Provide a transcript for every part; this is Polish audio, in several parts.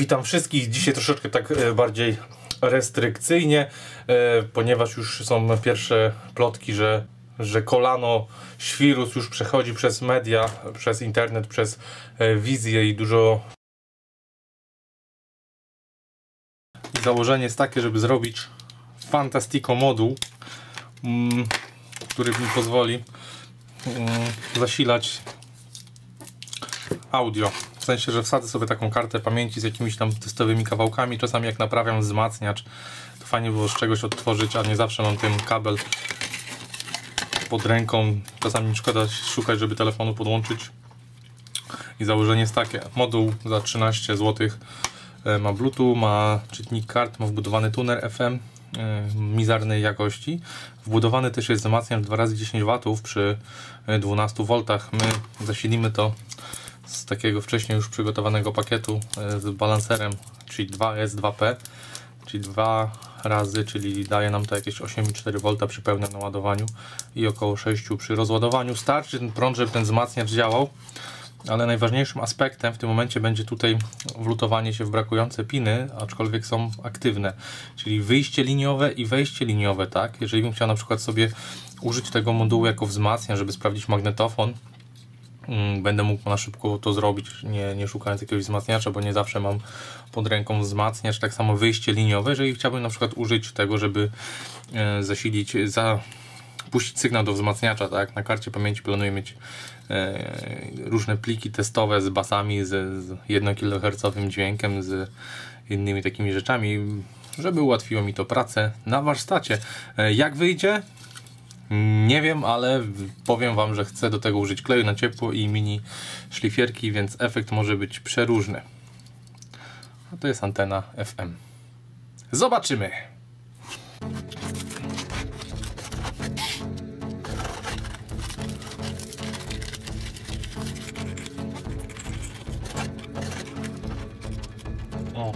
Witam wszystkich. Dzisiaj troszeczkę tak bardziej restrykcyjnie, ponieważ już są pierwsze plotki, że kolano świrus już przechodzi przez media, przez internet, przez wizję i dużo. Założenie jest takie, żeby zrobić Fantastico moduł, który mi pozwoli zasilać audio. W sensie, że wsadzę sobie taką kartę pamięci z jakimiś tam testowymi kawałkami. Czasami jak naprawiam wzmacniacz, to fajnie było z czegoś odtworzyć, a nie zawsze mam ten kabel pod ręką. Czasami mi szkoda szukać, żeby telefonu podłączyć. I założenie jest takie. Moduł za 13 zł. Ma Bluetooth, ma czytnik kart, ma wbudowany tuner FM mizernej jakości. Wbudowany też jest wzmacniacz 2x10 W przy 12 V. My zasilimy to z takiego wcześniej już przygotowanego pakietu z balancerem, czyli 2S2P, czyli 2 razy, czyli daje nam to jakieś 8,4 V przy pełnym naładowaniu i około 6 przy rozładowaniu. Starczy ten prąd, żeby ten wzmacniacz działał, ale najważniejszym aspektem w tym momencie będzie tutaj wlutowanie się w brakujące piny, aczkolwiek są aktywne, czyli wyjście liniowe i wejście liniowe, tak? Jeżeli bym chciał na przykład sobie użyć tego modułu jako wzmacniacz, żeby sprawdzić magnetofon, będę mógł na szybko to zrobić, nie szukając jakiegoś wzmacniacza, bo nie zawsze mam pod ręką wzmacniacz. Tak samo wyjście liniowe, jeżeli chciałbym na przykład użyć tego, żeby zasilić, puścić sygnał do wzmacniacza, tak? Na karcie pamięci planuję mieć różne pliki testowe z basami, z 1 kHz dźwiękiem, z innymi takimi rzeczami, żeby ułatwiło mi to pracę na warsztacie. Jak wyjdzie? Nie wiem, ale powiem Wam, że chcę do tego użyć kleju na ciepło i mini szlifierki, więc efekt może być przeróżny. A to jest antena FM. Zobaczymy! O,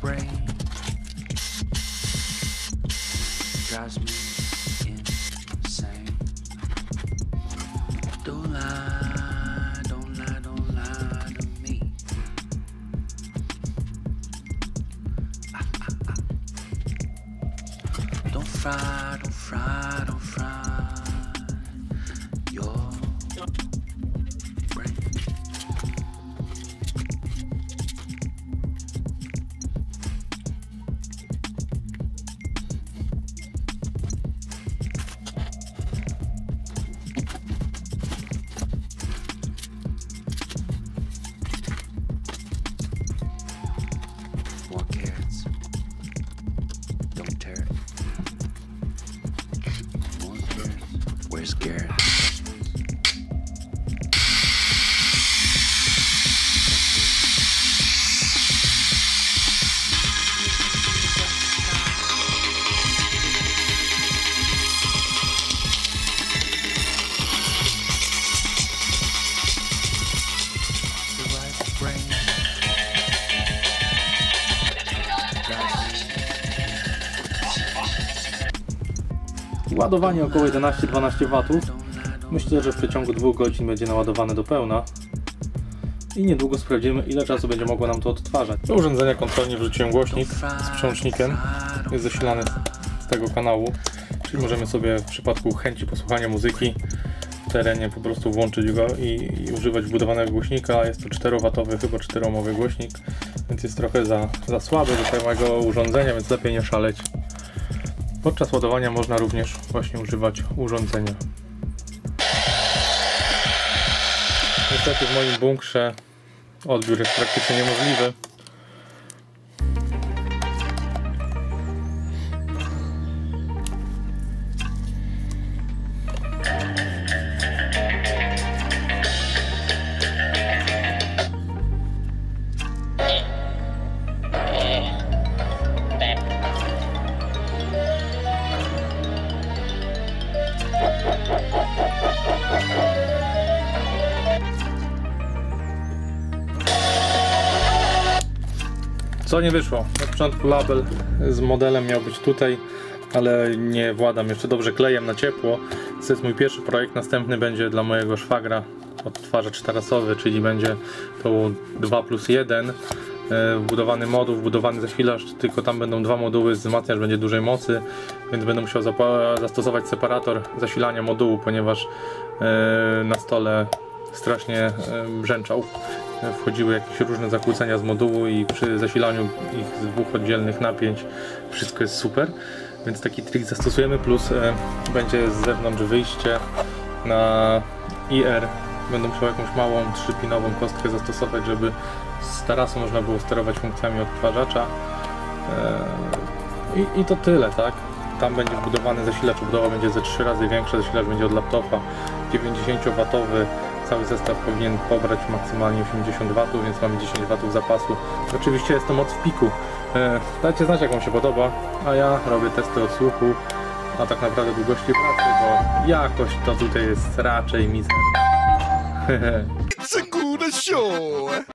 brain drives me insane. Don't lie, don't lie, don't lie to me. Don't fry, don't fry, don't fry your brain. More carrots. Don't tear it. More carrots. Where's Garrett? The right brain. Ładowanie około 11-12 W. Myślę, że w przeciągu 2 godzin będzie naładowane do pełna. I niedługo sprawdzimy, ile czasu będzie mogło nam to odtwarzać. Do urządzenia kontrolnie wrzuciłem głośnik z przełącznikiem. Jest zasilany z tego kanału. Czyli możemy sobie w przypadku chęci posłuchania muzyki w terenie po prostu włączyć go i używać wbudowanego głośnika. Jest to 4W, chyba 4-ohmowy głośnik, więc jest trochę za słaby do całego urządzenia, więc lepiej nie szaleć. Podczas ładowania można również właśnie używać urządzenia. Niestety w moim bunkrze odbiór jest praktycznie niemożliwy. Co nie wyszło? Na początku label z modelem miał być tutaj, ale nie władam jeszcze dobrze klejem na ciepło. To jest mój pierwszy projekt, następny będzie dla mojego szwagra odtwarzacz tarasowy, czyli będzie to 2+1. Wbudowany moduł, wbudowany zasilacz, tylko tam będą 2 moduły, wzmacniacz będzie dużej mocy, więc będę musiał zastosować separator zasilania modułu, ponieważ na stole strasznie brzęczał. Wchodziły jakieś różne zakłócenia z modułu i przy zasilaniu ich z 2 oddzielnych napięć wszystko jest super, więc taki trik zastosujemy, plus będzie z zewnątrz wyjście na IR. Będę musiał jakąś małą 3-pinową kostkę zastosować, żeby z tarasu można było sterować funkcjami odtwarzacza. I to tyle, tak? Tam będzie wbudowany zasilacz, budowa będzie ze 3 razy większa, zasilacz będzie od laptopa, 90W. Cały zestaw powinien pobrać maksymalnie 80 W, więc mamy 10 W zapasu. Oczywiście jest to moc w piku. Dajcie znać, jak wam się podoba, a ja robię testy odsłuchu, a tak naprawdę długości pracy, bo jakość to tutaj jest raczej mizerna. Segura show!